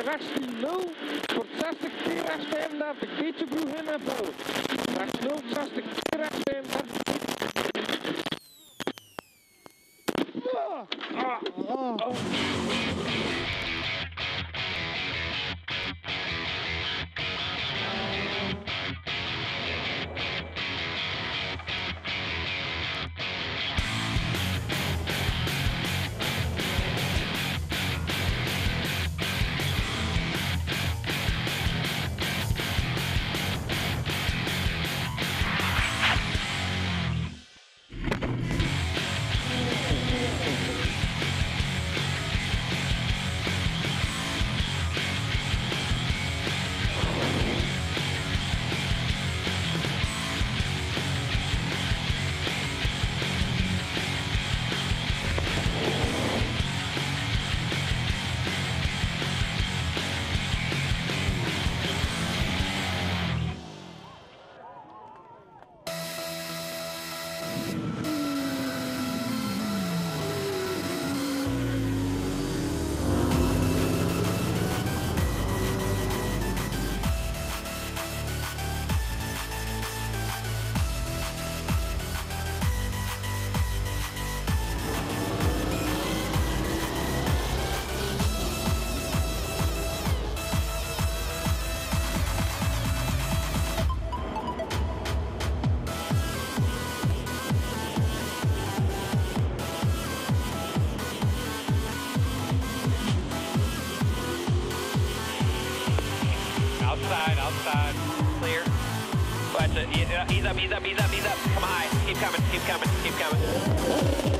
rechts 0 voor 60 keer rechts 35, beetje broeg in en vol. Rechts 0, 60 keer rechts 35. Outside, clear. Watch it, ease up. Come high, keep coming.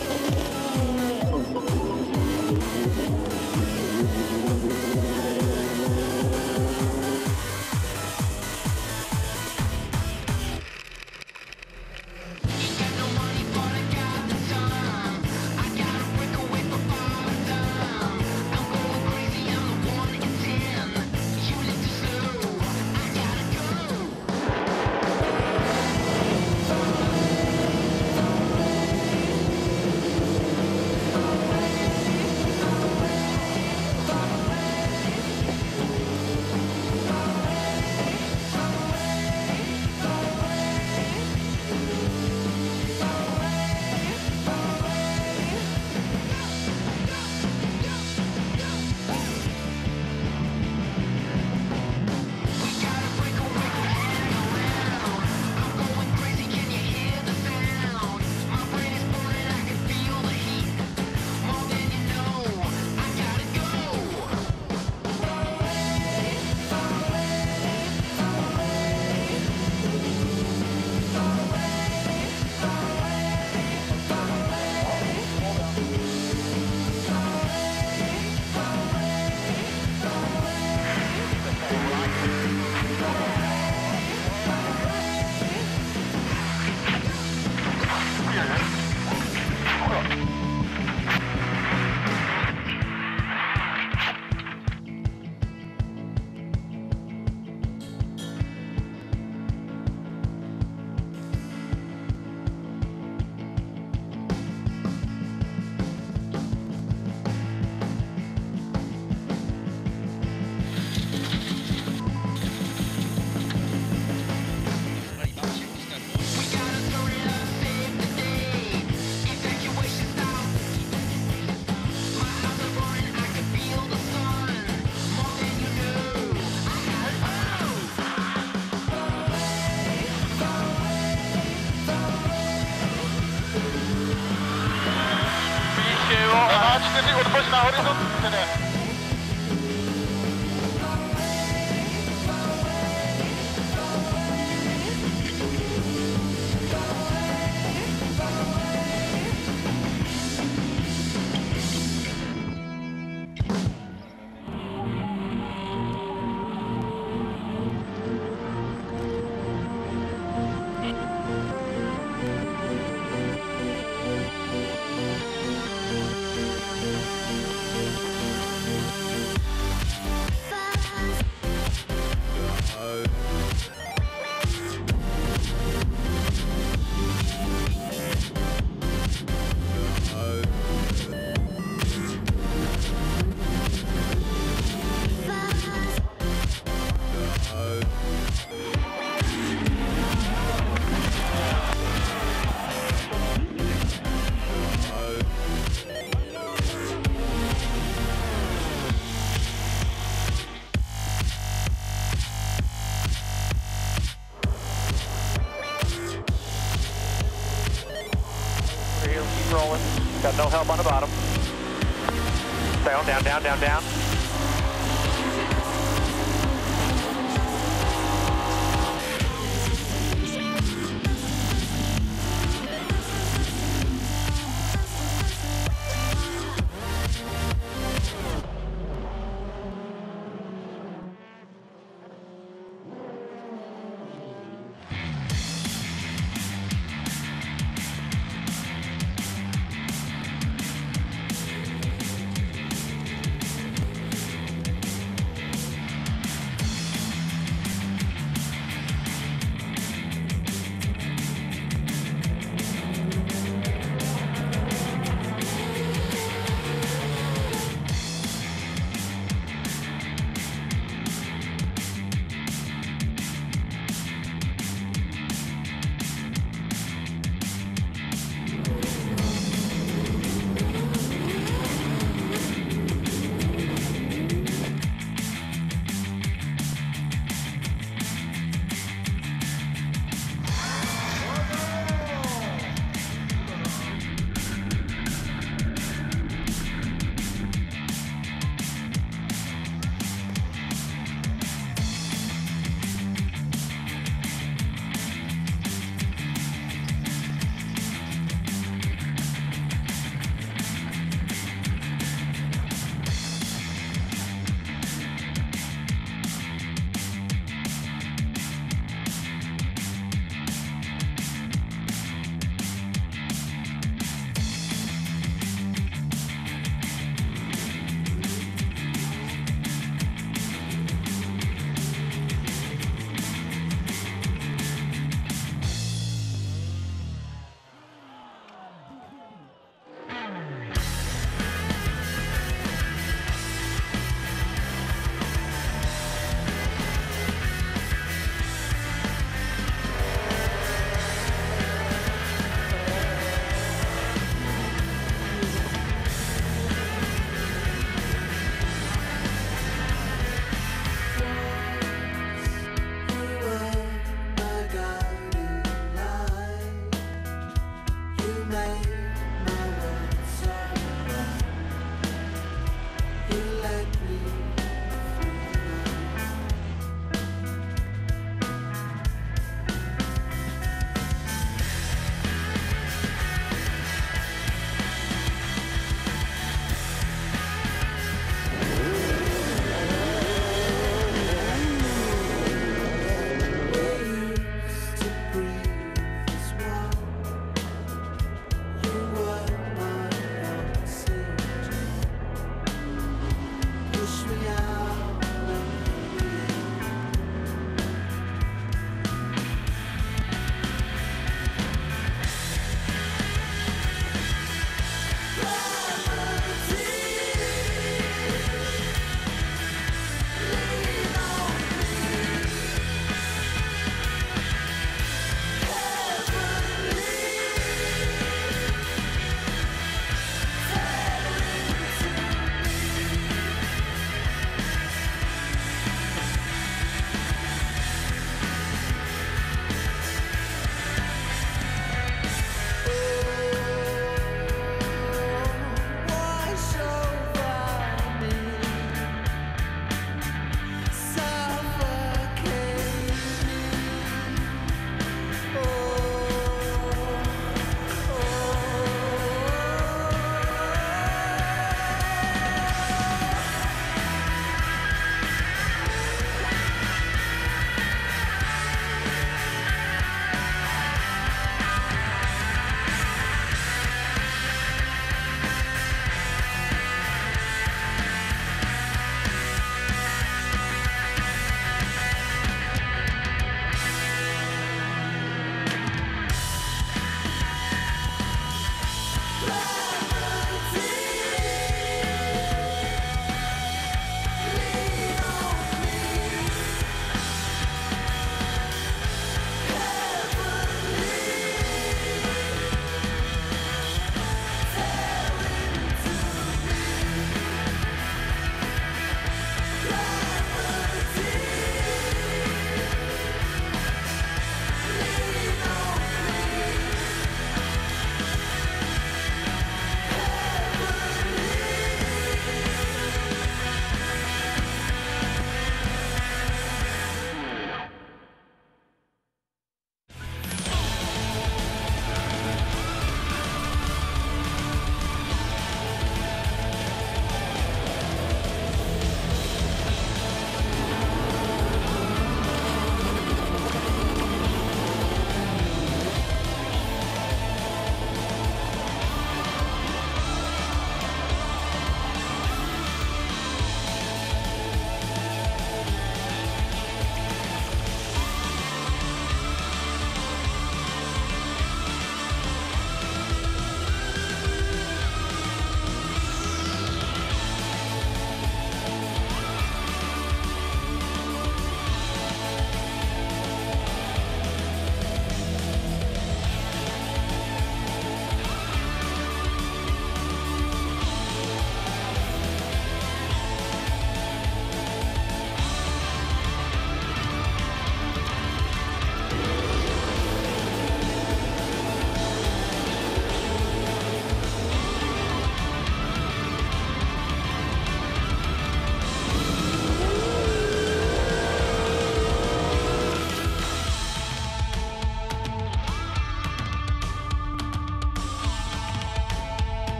na horyzont, wtedy. no help on the bottom. Down, down, down, down, down.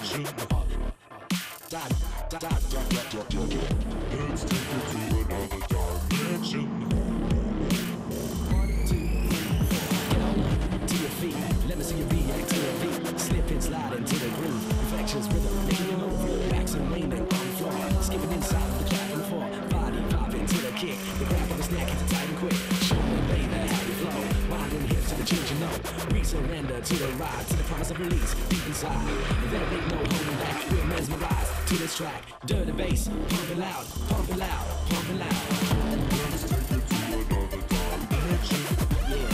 Let me see you react to the beat. Slip and slide into the groove. Infectious rhythm, making you move. Backs and leaning on the floor. Skipping inside of the track and floor. Body popping to the kick. The grab on the snack, hit the tight and quick. Show me, baby, how you flow. Winding hips to the tunes you know. We surrender to the ride, to the promise of release deep inside. There ain't no holding back. We're mesmerized to this track. Dirty bass, pump it loud, pump it loud, pump it loud. Let's take it to another dimension. Yeah.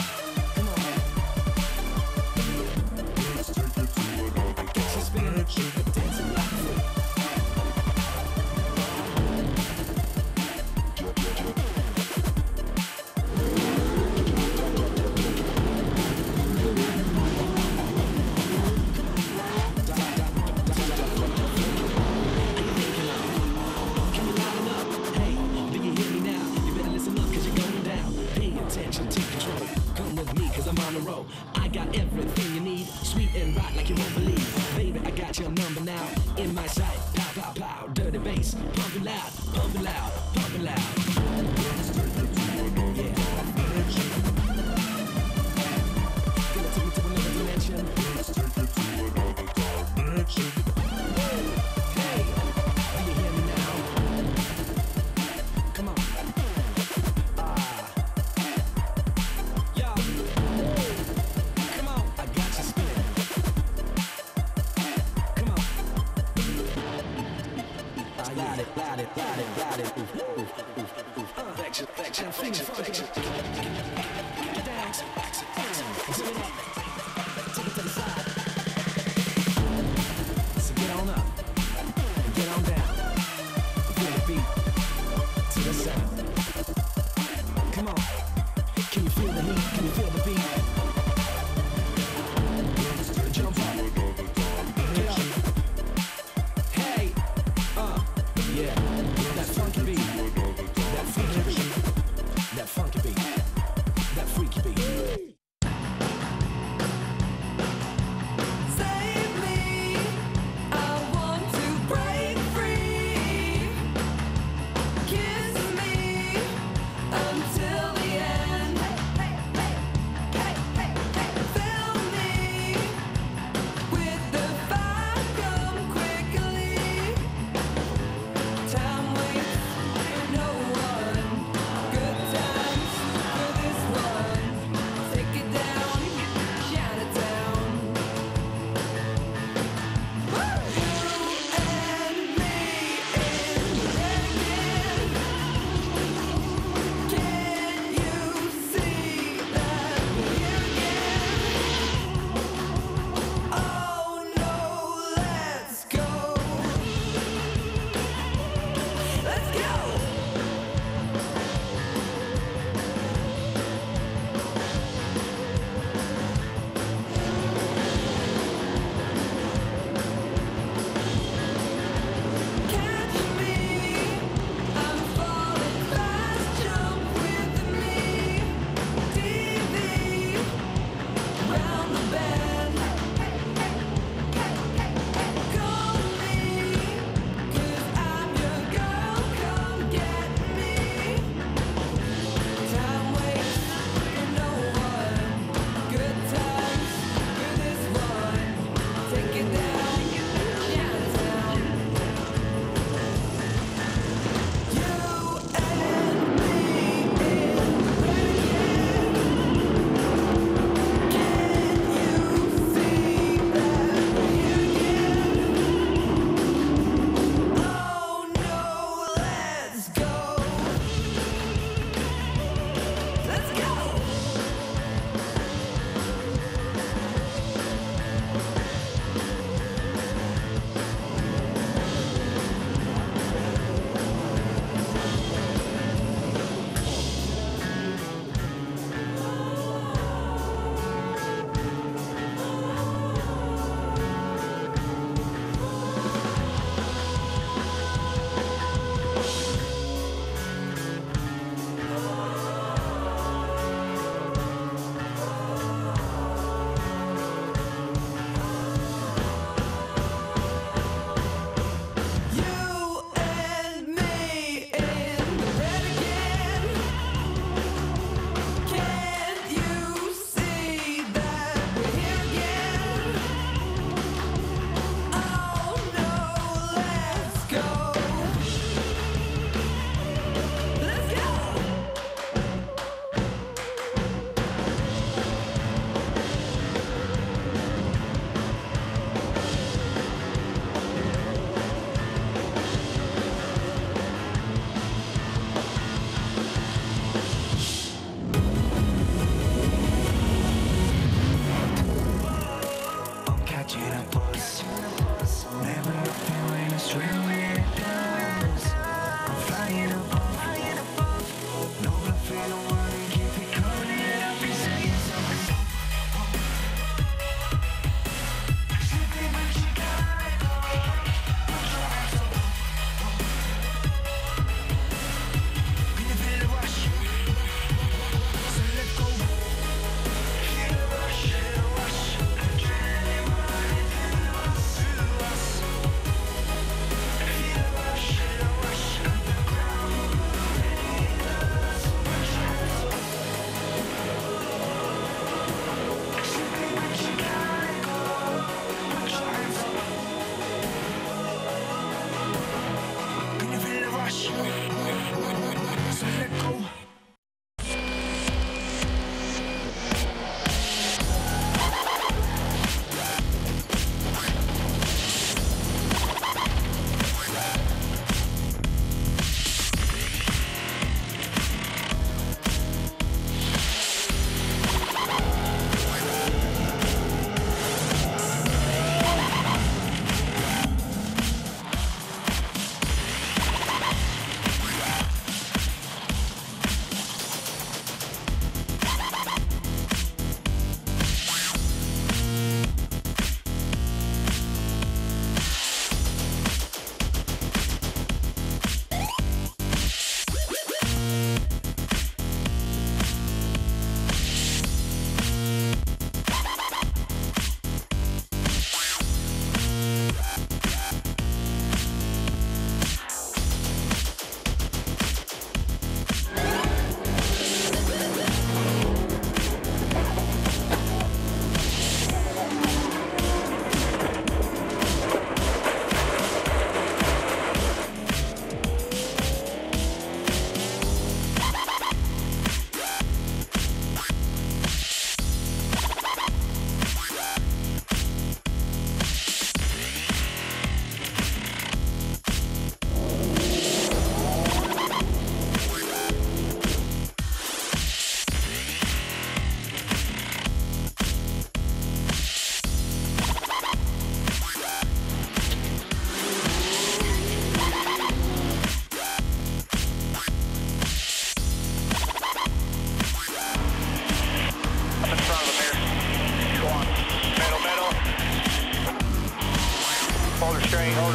Dancing like a fool. Can you line up? Hey, do you hear me now? You better listen up, cause you're going down. Pay attention, take control. Come with me, cause I'm on the road. I got everything you need, sweet and right like you won't believe. Baby, I got your number now, in my sight. Pow, pow, pow, dirty bass. Pump it loud, pump it loud, pump it loud. Yeah. Gonna take me to another dimension. Let's take it to another dimension. Hey, do you hear me now? Come on. Yo. Come on, I got you spinning. Come on. Light it, light it, light it, light it. Oof, oof, oof, oof. Affection, affection, affection, affection. Dance. Zip it up. Take it to the side. So get on up. And get on down. Feel the beat. To the sound. Come on. Can you feel the heat? Can you feel the beat? Jump up. Get up. Hey. Yeah. That funky beat. That funky beat. That funky beat.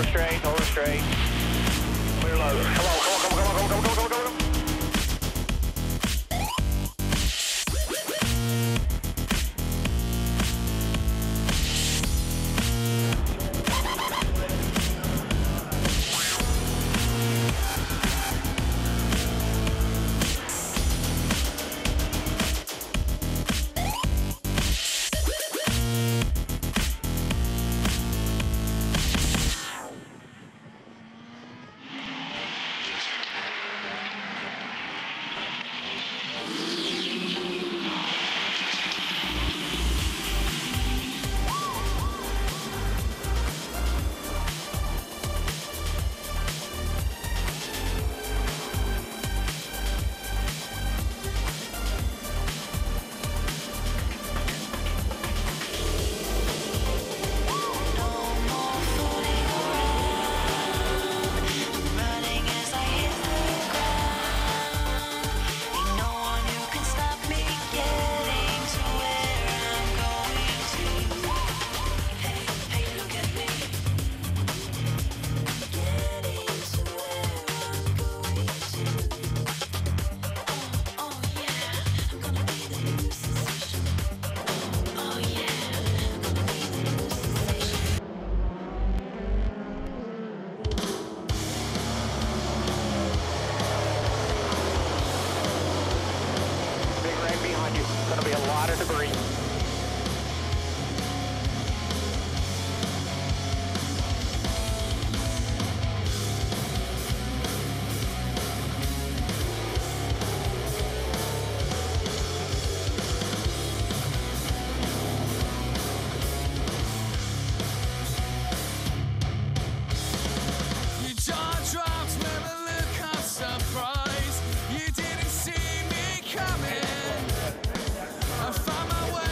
straight, hold her straight. Clear low. Come on, come on, come on, come on, come on, come on, come on. Going to be a lot of debris. Your jaw drops with a look of surprise. You didn't see me coming. I found my way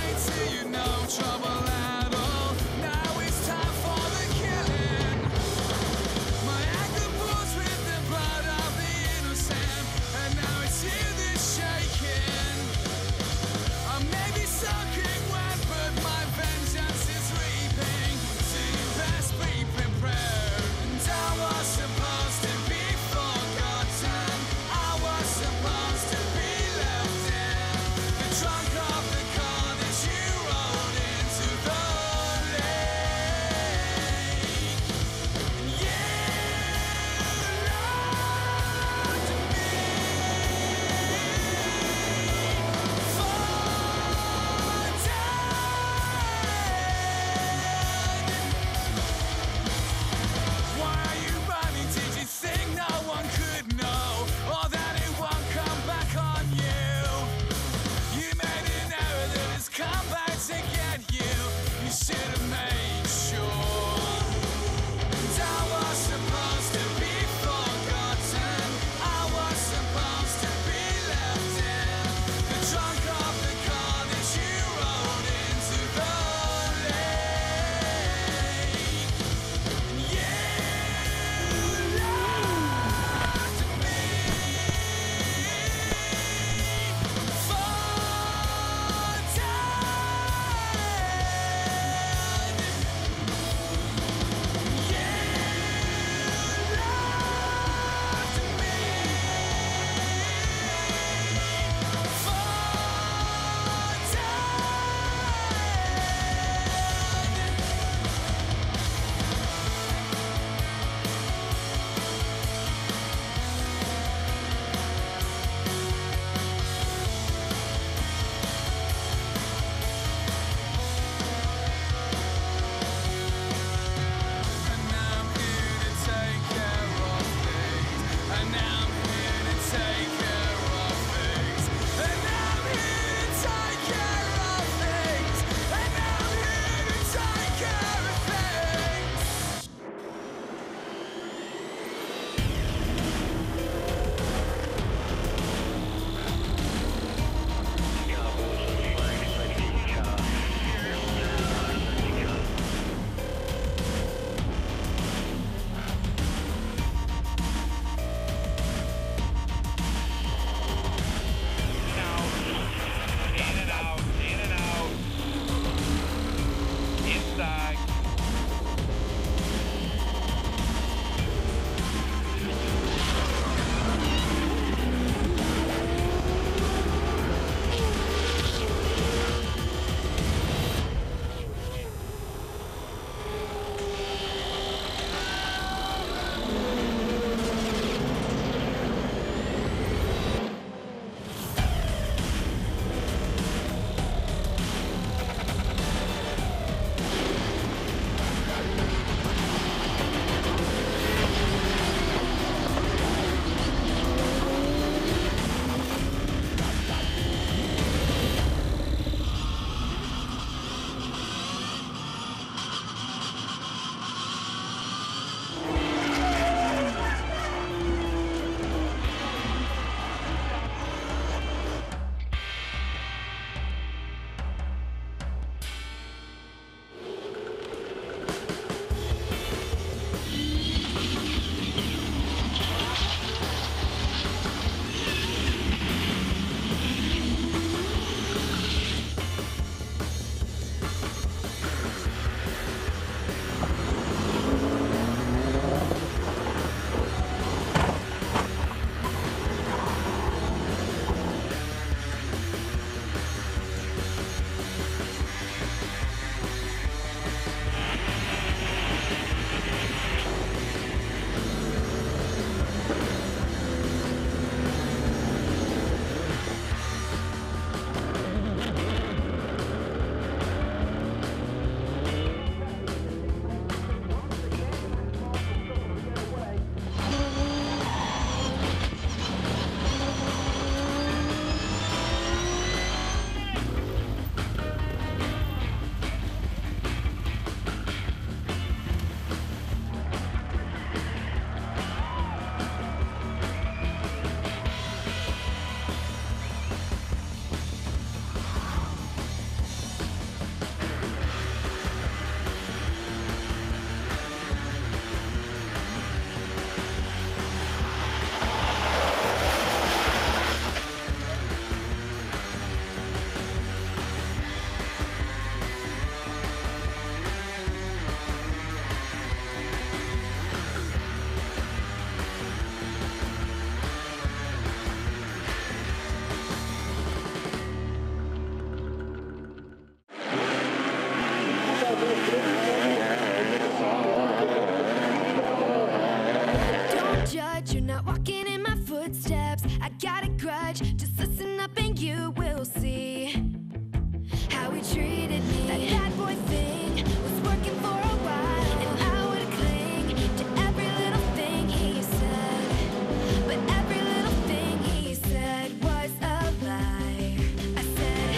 grudge. Just listen up and you will see how he treated me. That bad boy thing was working for a while, and I would cling to every little thing he said. But every little thing he said was a lie. I said,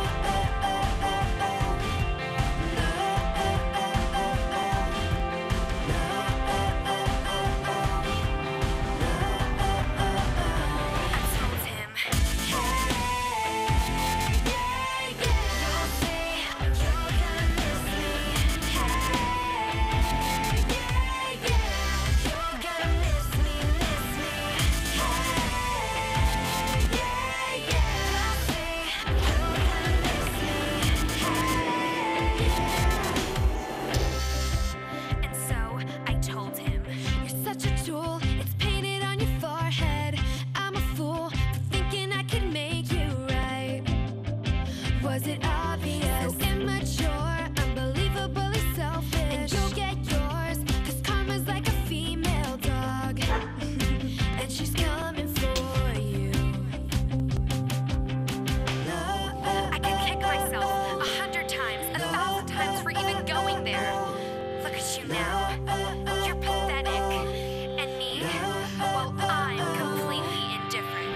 I told him, and so I told him, you're such a tool, it's painted on your forehead. I'm a fool for thinking I could make you right. Was it obvious? So immature, unbelievably selfish. And you'll get yours, 'cause karma's like a female dog. And she's coming for you. I can kick myself 100 times, 1,000 times for even going there. Look at you now. You're pathetic. And me? Well, I'm completely indifferent.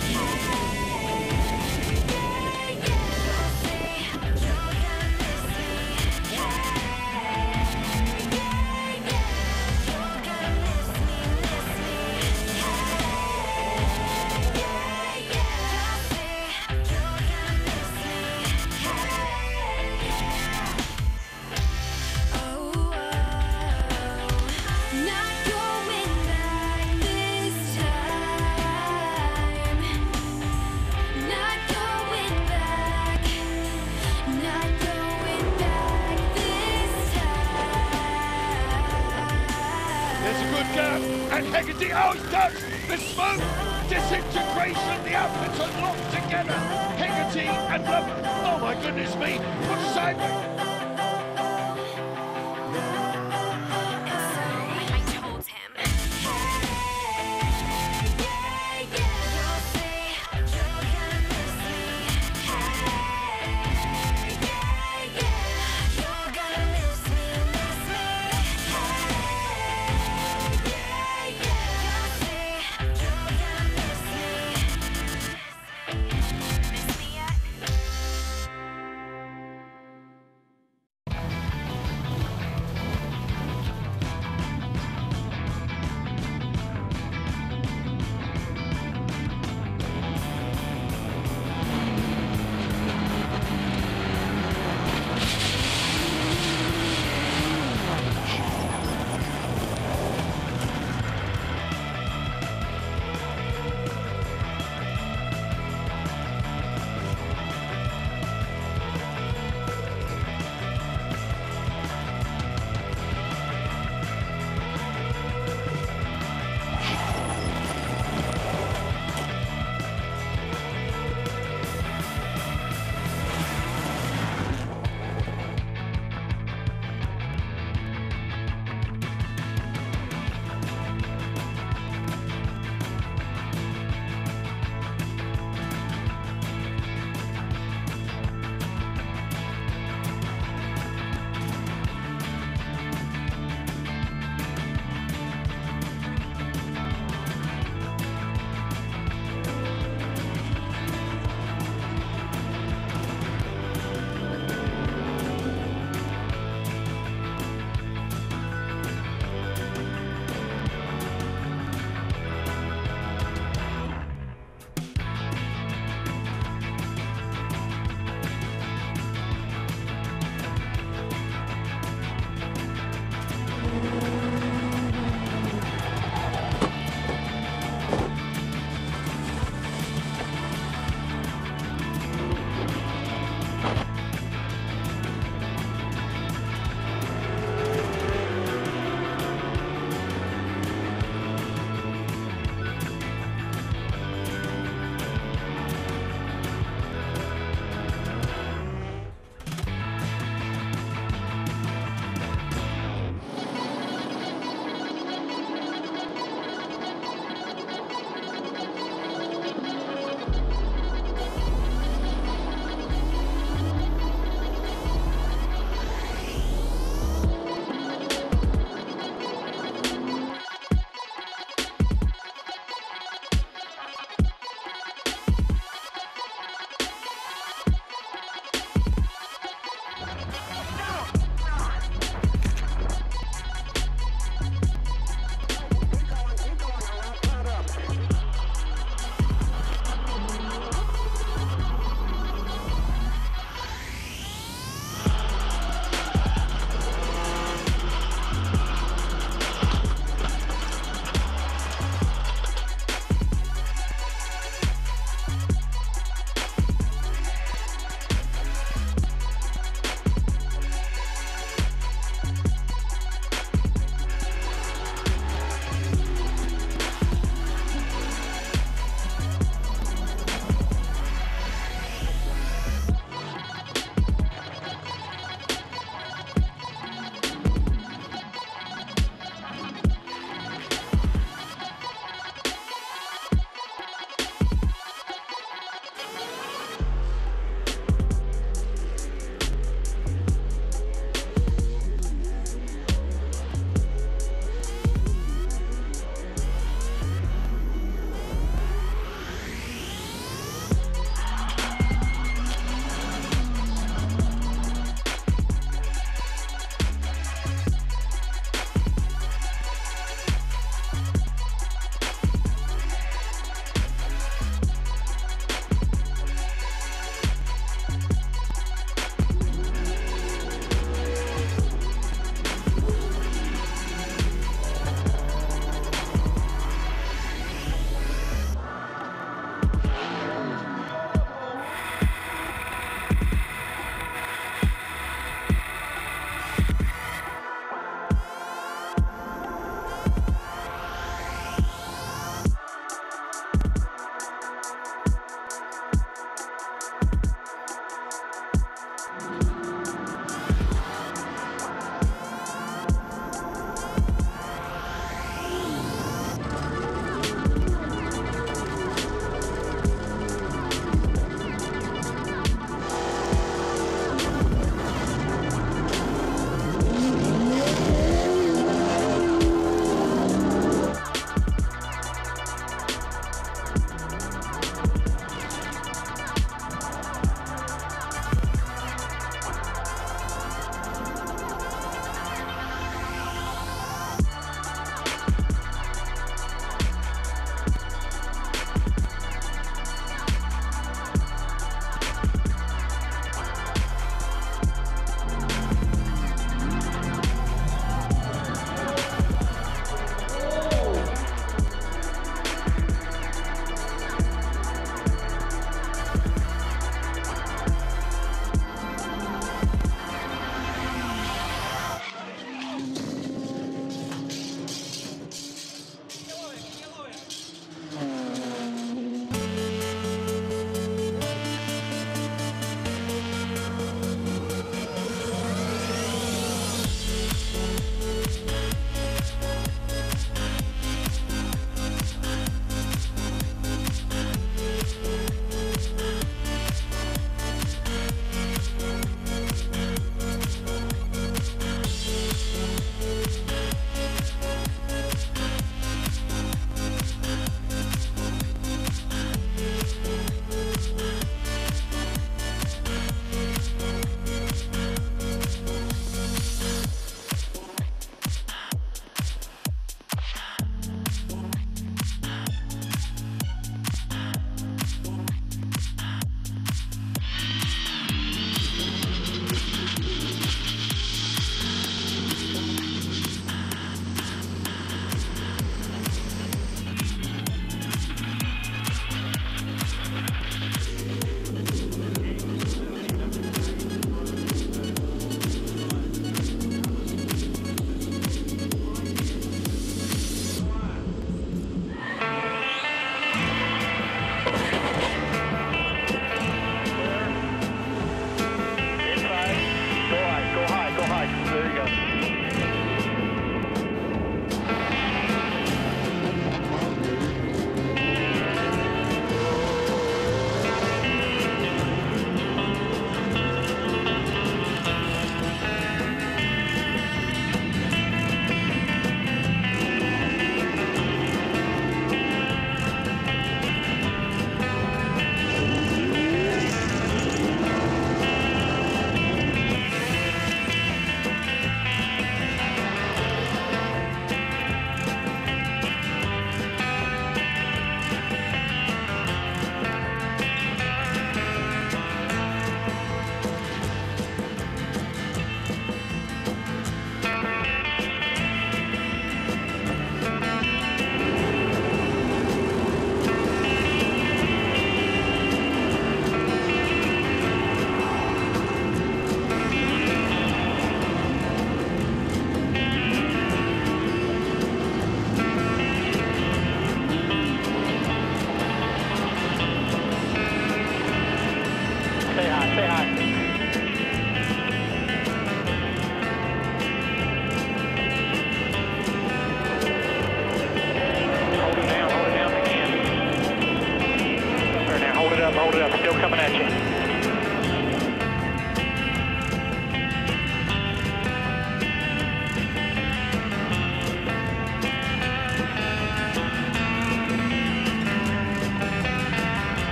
Not going back this time. Not going back. Not going back this time. There's a good gap, and Hegarty, oh, he's touched the smoke, disintegration, the outfits are locked together. Hegarty and Lover, oh my goodness me, what a sideways.